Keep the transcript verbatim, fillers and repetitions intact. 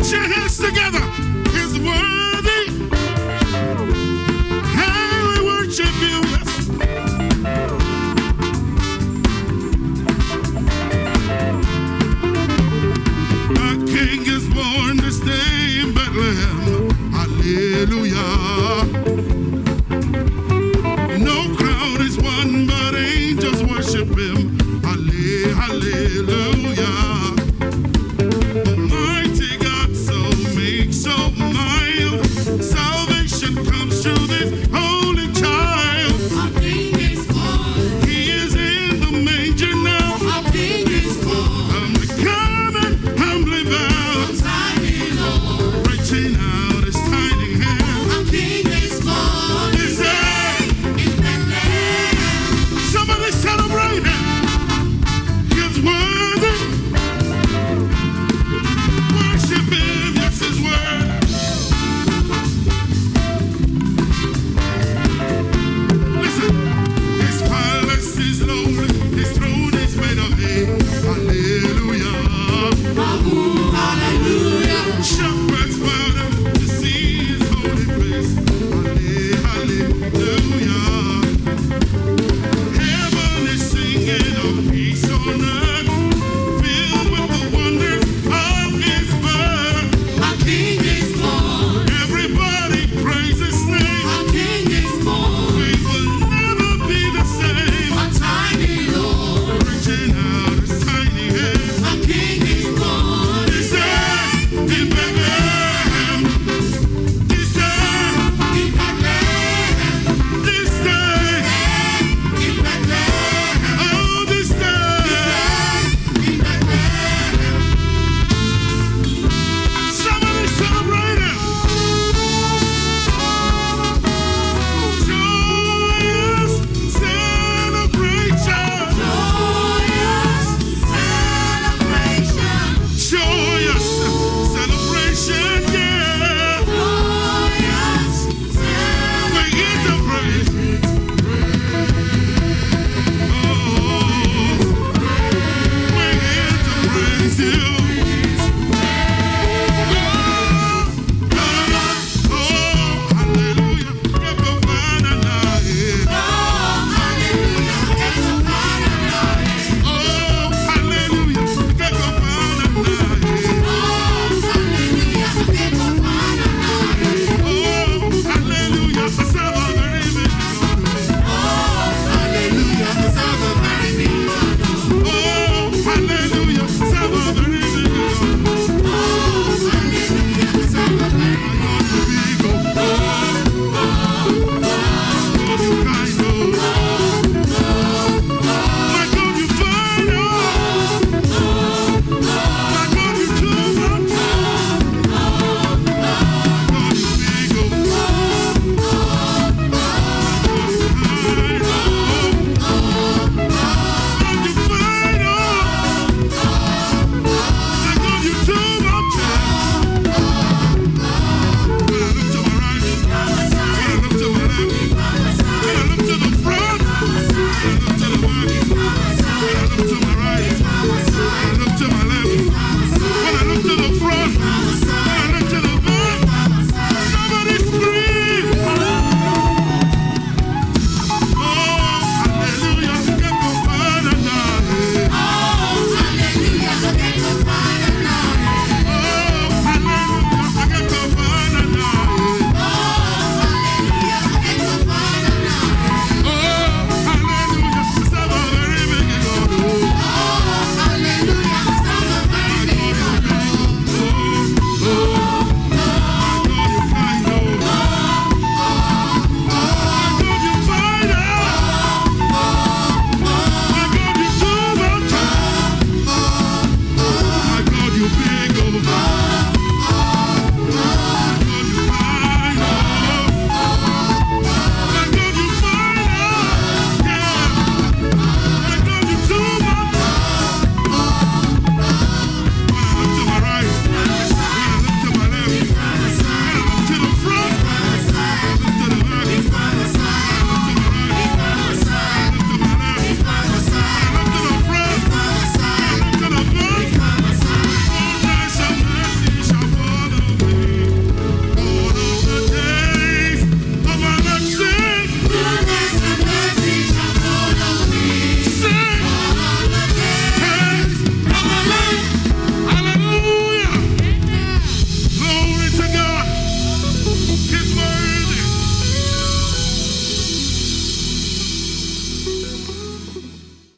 your hands together. He's worthy. And we worship you. Our King is born this day in Bethlehem. Hallelujah. No crowd is one, but angels worship him. Hallelujah. Almighty God, so meek, so mild. Salvation comes through this holy child. Our King is born. He is in the manger now. Our King is born. Humbly come and humbly bow. Tiny Lord. Reaching out his tiny hand. Our King is born. This day, In Bethlehem. somebody celebrate him. He's worthy. Worship him, yes, his word. Listen, his palace is lonely, his throne is made of hay. Hallelujah. Hallelujah. Shepherd